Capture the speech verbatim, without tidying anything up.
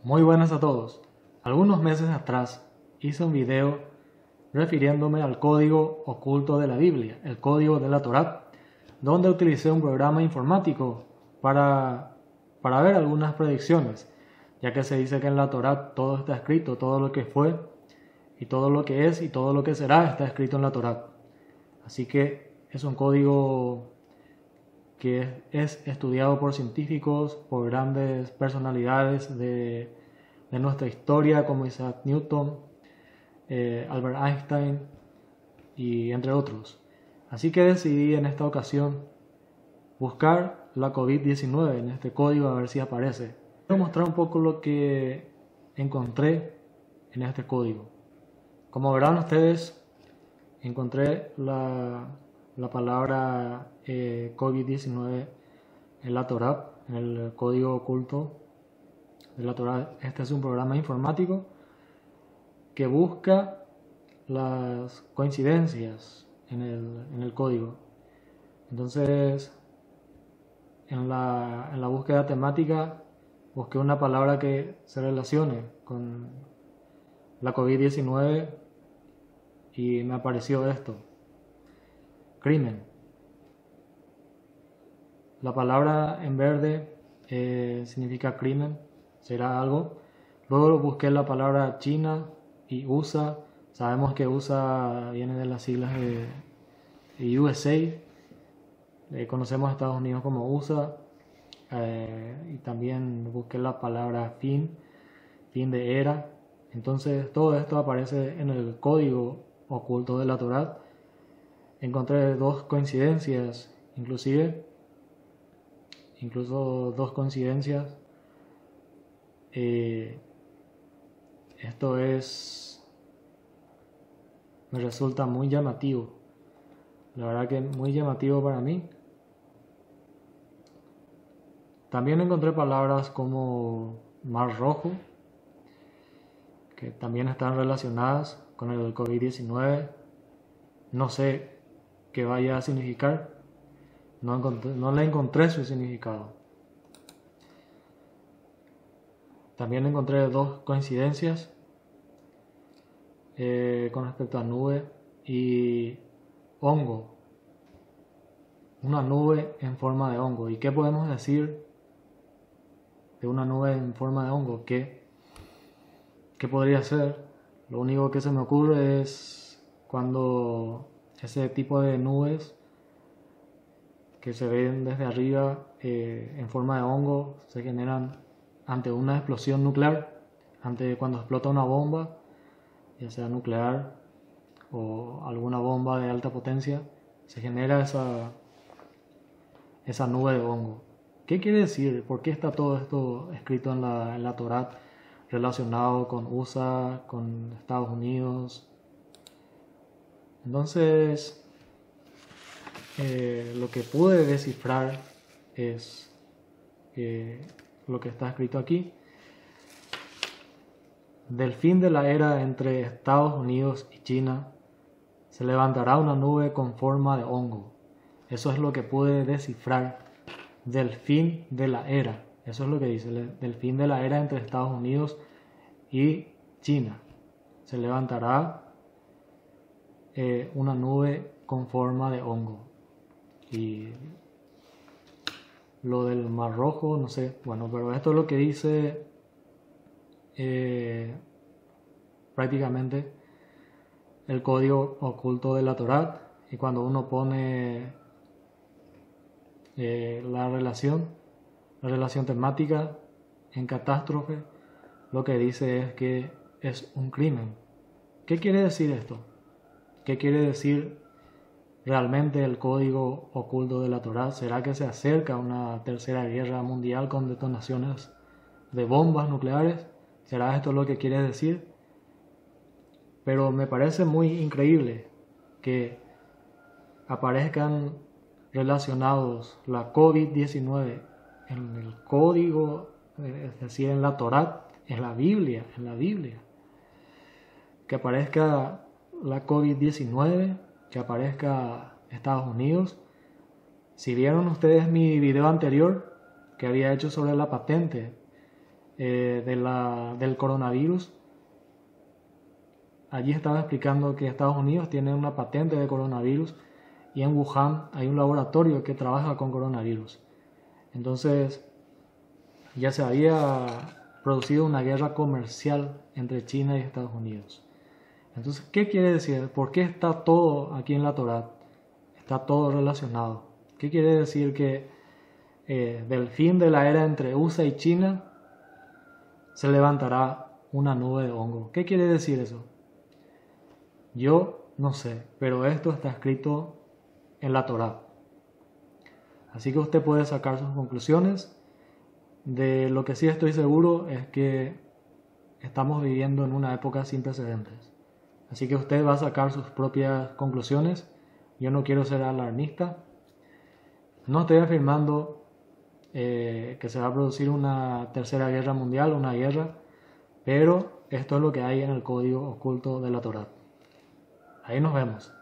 Muy buenas a todos. Algunos meses atrás hice un video refiriéndome al código oculto de la Biblia, el código de la Torá, donde utilicé un programa informático para, para ver algunas predicciones, ya que se dice que en la Torá todo está escrito, todo lo que fue y todo lo que es y todo lo que será está escrito en la Torá. Así que es un código que es estudiado por científicos, por grandes personalidades de, de nuestra historia como Isaac Newton, eh, Albert Einstein y entre otros. Así que decidí en esta ocasión buscar la COVID diecinueve en este código a ver si aparece. Voy a mostrar un poco lo que encontré en este código. Como verán ustedes, encontré la, la palabra eh, COVID diecinueve en la Torá, en el código oculto de la Torá. Este es un programa informático que busca las coincidencias en el, en el código. Entonces, en la, en la búsqueda temática, busqué una palabra que se relacione con la COVID diecinueve y me apareció esto: crimen. La palabra en verde eh, significa crimen, será algo. Luego busqué la palabra China y U S A. Sabemos que U S A viene de las siglas de, de U S A. Eh, conocemos a Estados Unidos como U S A. Eh, y también busqué la palabra fin, fin de era. Entonces todo esto aparece en el código oculto de la Torá. Encontré dos coincidencias, inclusive, incluso dos coincidencias. Eh, esto es, me resulta muy llamativo, la verdad que muy llamativo para mí. También encontré palabras como Mar Rojo, que también están relacionadas con el COVID diecinueve. No sé qué vaya a significar, no, encontré, no le encontré su significado. También encontré dos coincidencias eh, con respecto a nube y hongo. Una nube en forma de hongo. ¿Y qué podemos decir de una nube en forma de hongo? ¿Qué, qué podría ser? Lo único que se me ocurre es cuando ese tipo de nubes que se ven desde arriba eh, en forma de hongo se generan ante una explosión nuclear, ante cuando explota una bomba, ya sea nuclear o alguna bomba de alta potencia, se genera esa, esa nube de hongo. ¿Qué quiere decir? ¿Por qué está todo esto escrito en la, en la Torá relacionado con U S A, con Estados Unidos? Entonces, eh, lo que pude descifrar es eh, lo que está escrito aquí: del fin de la era entre Estados Unidos y China se levantará una nube con forma de hongo. Eso es lo que pude descifrar del fin de la era. Eso es lo que dice, del fin de la era entre Estados Unidos y China. Se levantará eh, una nube con forma de hongo. Y lo del Mar Rojo, no sé. Bueno, pero esto es lo que dice eh, prácticamente el código oculto de la Torá. Y cuando uno pone eh, la relación, la relación temática en catástrofe, lo que dice es que es un crimen. ¿Qué quiere decir esto? ¿Qué quiere decir realmente el código oculto de la Torá? ¿Será que se acerca una tercera guerra mundial con detonaciones de bombas nucleares? ¿Será esto lo que quiere decir? Pero me parece muy increíble que aparezcan relacionados la COVID diecinueve en el código, es decir, en la Torá, en la Biblia, en la Biblia. Que aparezca la COVID diecinueve, que aparezca Estados Unidos. Si vieron ustedes mi video anterior que había hecho sobre la patente eh, de la, del coronavirus. Allí estaba explicando que Estados Unidos tiene una patente de coronavirus y en Wuhan hay un laboratorio que trabaja con coronavirus. Entonces ya se había producido una guerra comercial entre China y Estados Unidos. Entonces, ¿qué quiere decir? ¿Por qué está todo aquí en la Torá? Está todo relacionado. ¿Qué quiere decir que eh, del fin de la era entre U S A y China se levantará una nube de hongo? ¿Qué quiere decir eso? Yo no sé, pero esto está escrito en la Torá. Así que usted puede sacar sus conclusiones. De lo que sí estoy seguro es que estamos viviendo en una época sin precedentes. Así que usted va a sacar sus propias conclusiones. Yo no quiero ser alarmista. No estoy afirmando eh, que se va a producir una tercera guerra mundial, una guerra, pero esto es lo que hay en el código oculto de la Torá. Ahí nos vemos.